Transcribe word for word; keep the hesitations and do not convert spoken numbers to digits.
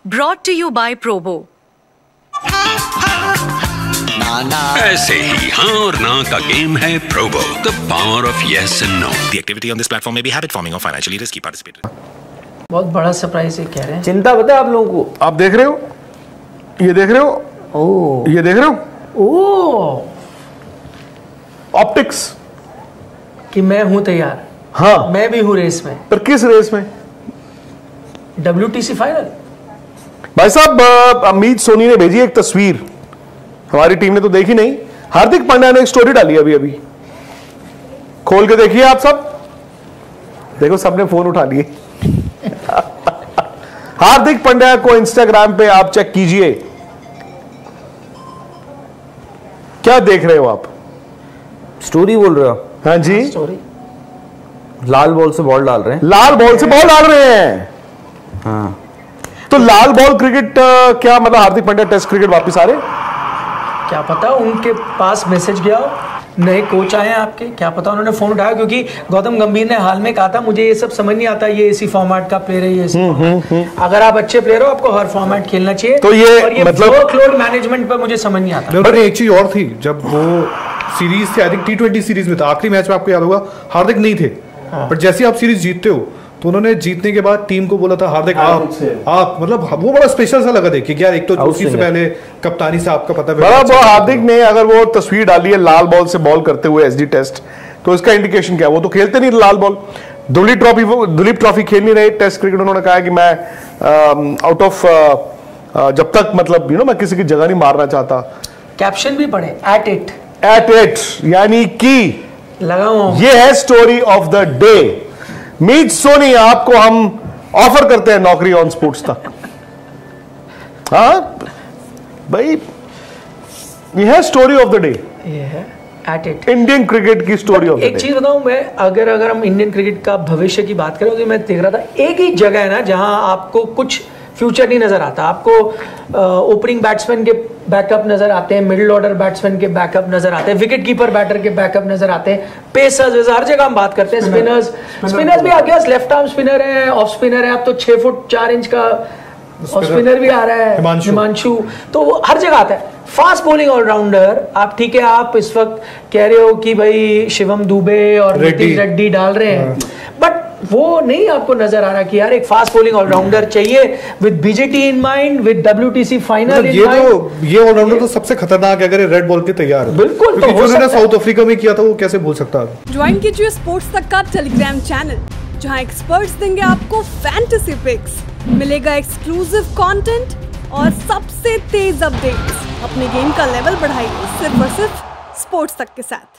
Brought to you by Probo. ऐसे ही हाँ और ना का गेम है Probo, the power of yes and no. The activity on this platform may be habit forming or financially risky. Participate. बहुत बड़ा surprise है कह रहे हैं। चिंता पता है आप लोगों को? आप देख रहे हो, ये देख रहे हो, ओह ये देख रहे हो, ओह ऑप्टिक्स कि मैं हूं तैयार। हाँ, मैं भी हूं रेस में। पर किस रेस में? W T C final. भाई साहब, अमित सोनी ने भेजी एक तस्वीर, हमारी टीम ने तो देखी नहीं। हार्दिक पांड्या ने एक स्टोरी डाली अभी अभी, खोल के देखिए आप सब। देखो सबने फोन उठा लिए। हार्दिक पांड्या को इंस्टाग्राम पे आप चेक कीजिए। क्या देख रहे हो आप? स्टोरी बोल रहे हो? हाँ जी, सॉरी, लाल बॉल से बॉल डाल रहे हैं। लाल बॉल से बॉल डाल रहे हैं। हाँ, तो लाल बॉल क्रिकेट uh, क्या मतलब हार्दिक पांड्या टेस्ट क्रिकेट वापस आ रहे? क्या पता उनके पास मैसेज गया हो, नए कोच आए हैं आपके, क्या पता उन्होंने फोन उठाया। क्योंकि गौतम गंभीर ने हाल में कहा था मुझे ये सब समझ नहीं आता, ये इसी फॉर्मेट का प्लेयर है, ये इसी फॉर्मेट। अगर आप अच्छे प्लेयर हो आपको हर फॉर्मेट खेलना चाहिए। तो ये, और ये मतलब वर्कलोड मैनेजमेंट पर मुझे समझ नहीं आता। पर एक चीज और थी, जब वो सीरीज थे, I think T twenty series में था, आखिरी मैच में आपको याद होगा हार्दिक नहीं थे। बट जैसे आप सीरीज जीतते हो तो उन्होंने जीतने के बाद टीम को बोला था हार्दिक आप आप मतलब वो बड़ा स्पेशल सा लगा देख कि यार एक तो उसी से पहले कप्तानी से आपका पता वो हार्दिक ने अगर वो तस्वीर डाली है लाल बॉल से बॉल करते हुए एसडी टेस्ट, तो इसका इंडिकेशन क्या है? वो तो खेलते नहीं लाल ball. Duleep trophy Duleep trophy खेल नहीं रहे टेस्ट क्रिकेट। उन्होंने कहा कि मैं आउट ऑफ जब तक मतलब यू नो मैं किसी की जगह नहीं मारना चाहता। कैप्शन भी पढ़े, एट इट एट इट यानी कि लगा हुआ। ये है story of the day. Meet Soni, आपको हम ऑफर करते हैं नौकरी ऑन स्पोर्ट्स तक। हाँ भाई, ये है स्टोरी ऑफ द डे, ये है एट इट इंडियन क्रिकेट की स्टोरी ऑफ द डे। एक चीज बताऊं मैं, अगर अगर हम इंडियन क्रिकेट का भविष्य की बात करें तो मैं देख रहा था एक ही जगह है ना जहां आपको कुछ फ्यूचर नहीं नजर आता। आपको ओपनिंग बैट्समैन के बैकअप नजर आते हैं, मिडिल ऑर्डर बैट्समैन के बैकअप नजर आते हैं, विकेट कीपर बैटर के बैकअप नजर आते हैं, पेसर्स हर जगह हम बात करते हैं, स्पिनर्स स्पिनर्स भी आ गया, लेफ्ट आर्म स्पिनर है, ऑफ स्पिनर है, अब तो छह फुट चार इंच का ऑफ स्पिनर भी आ रहा है, हिमांशु। तो वो हर जगह आता है। फास्ट बॉलिंग ऑलराउंडर आप, ठीक है, आप इस वक्त कह रहे हो कि भाई शिवम दुबे और नीतीश रेड्डी डाल रहे हैं, बट वो नहीं आपको नजर आ रहा कि यार एक फास्ट बॉलिंग ऑलराउंडर चाहिए with BGT in mind, with WTC final in mind. ये तो ये ऑलराउंडर तो सबसे खतरनाक है अगर ये रेड बॉल के तैयार है। बिल्कुल, तो हो उन्होंने साउथ अफ्रीका में किया था, वो कैसे भूल सकता है। ज्वाइन कीजिए स्पोर्ट्स तक का टेलीग्राम चैनल, जहां एक्सपर्ट्स देंगे आपको फैंटेसी पिक्स, मिलेगा एक्सक्लूसिव कंटेंट और सबसे तेज अपडेट्स। अपने गेम का लेवल बढ़ाइए सिर्फ और सिर्फ स्पोर्ट्स तक के साथ।